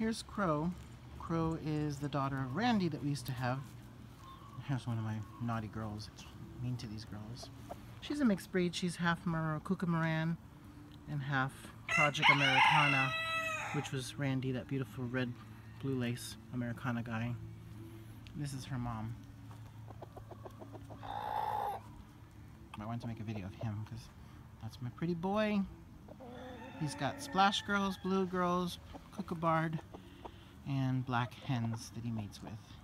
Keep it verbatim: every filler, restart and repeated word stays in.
Here's Crow. Crow is the daughter of Randy that we used to have. Here's one of my naughty girls. It's mean to these girls. She's a mixed breed. She's half Cuckoo Maran and half Project Ameraucana, which was Randy, that beautiful red blue lace Ameraucana guy. This is her mom. I wanted to make a video of him because that's my pretty boy. He's got splash girls, blue girls, kookaburra, and black hens that he mates with.